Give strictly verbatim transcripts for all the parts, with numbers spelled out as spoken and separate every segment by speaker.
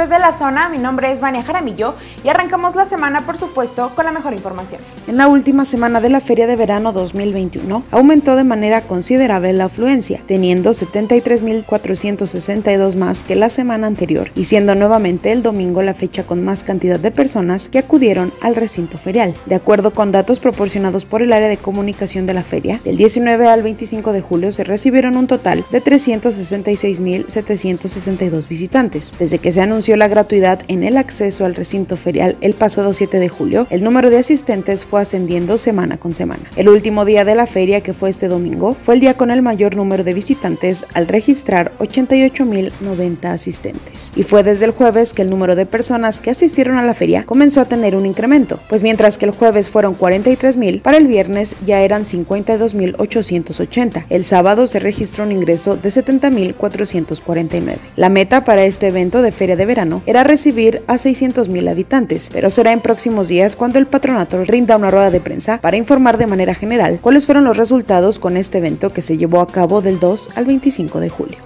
Speaker 1: desde la zona, mi nombre es Vania Jaramillo y arrancamos la semana, por supuesto, con la mejor información.
Speaker 2: En la última semana de la Feria de Verano dos mil veintiuno, aumentó de manera considerable la afluencia, teniendo setenta y tres mil cuatrocientos sesenta y dos más que la semana anterior, y siendo nuevamente el domingo la fecha con más cantidad de personas que acudieron al recinto ferial. De acuerdo con datos proporcionados por el área de comunicación de la feria, del diecinueve al veinticinco de julio se recibieron un total de trescientos sesenta y seis mil setecientos sesenta y dos visitantes. Desde que se anunció la gratuidad en el acceso al recinto ferial el pasado siete de julio, el número de asistentes fue ascendiendo semana con semana. El último día de la feria, que fue este domingo, fue el día con el mayor número de visitantes al registrar ochenta y ocho mil noventa asistentes. Y fue desde el jueves que el número de personas que asistieron a la feria comenzó a tener un incremento, pues mientras que el jueves fueron cuarenta y tres mil, para el viernes ya eran cincuenta y dos mil ochocientos ochenta. El sábado se registró un ingreso de setenta mil cuatrocientos cuarenta y nueve. La meta para este evento de feria de verano era recibir a seiscientos mil habitantes, pero será en próximos días cuando el patronato rinda una rueda de prensa para informar de manera general cuáles fueron los resultados con este evento que se llevó a cabo del dos al veinticinco de julio.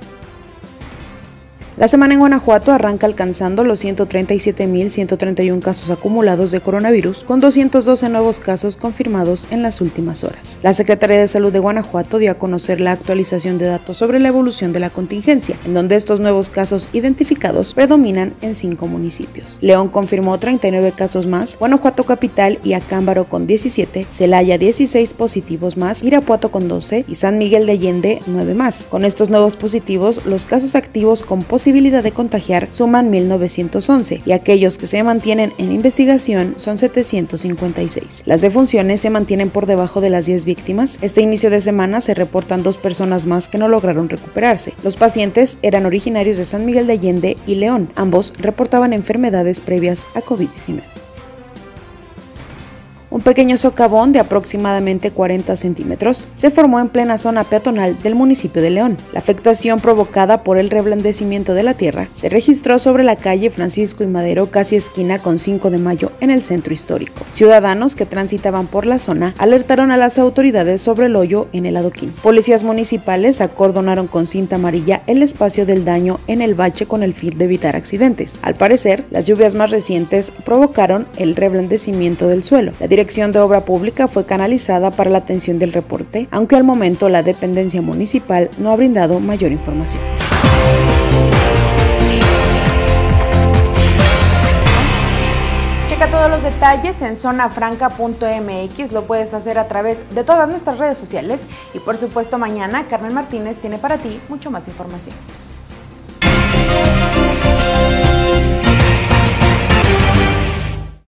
Speaker 2: La semana en Guanajuato arranca alcanzando los ciento treinta y siete mil ciento treinta y uno casos acumulados de coronavirus, con doscientos doce nuevos casos confirmados en las últimas horas. La Secretaría de Salud de Guanajuato dio a conocer la actualización de datos sobre la evolución de la contingencia, en donde estos nuevos casos identificados predominan en cinco municipios. León confirmó treinta y nueve casos más, Guanajuato Capital y Acámbaro con diecisiete, Celaya dieciséis positivos más, Irapuato con doce y San Miguel de Allende nueve más. Con estos nuevos positivos, los casos activos con posibilidad de contagiar suman mil novecientos once y aquellos que se mantienen en investigación son setecientos cincuenta y seis. Las defunciones se mantienen por debajo de las diez víctimas. Este inicio de semana se reportan dos personas más que no lograron recuperarse. Los pacientes eran originarios de San Miguel de Allende y León. Ambos reportaban enfermedades previas a COVID diecinueve. Un pequeño socavón de aproximadamente cuarenta centímetros se formó en plena zona peatonal del municipio de León. La afectación provocada por el reblandecimiento de la tierra se registró sobre la calle Francisco y Madero, casi esquina con cinco de mayo en el centro histórico. Ciudadanos que transitaban por la zona alertaron a las autoridades sobre el hoyo en el adoquín. Policías municipales acordonaron con cinta amarilla el espacio del daño en el bache con el fin de evitar accidentes. Al parecer, las lluvias más recientes provocaron el reblandecimiento del suelo. La La Dirección de Obra Pública fue canalizada para la atención del reporte, aunque al momento la dependencia municipal no ha brindado mayor información.
Speaker 1: Checa todos los detalles en zona franca punto m x, lo puedes hacer a través de todas nuestras redes sociales y por supuesto mañana Carmen Martínez tiene para ti mucho más información.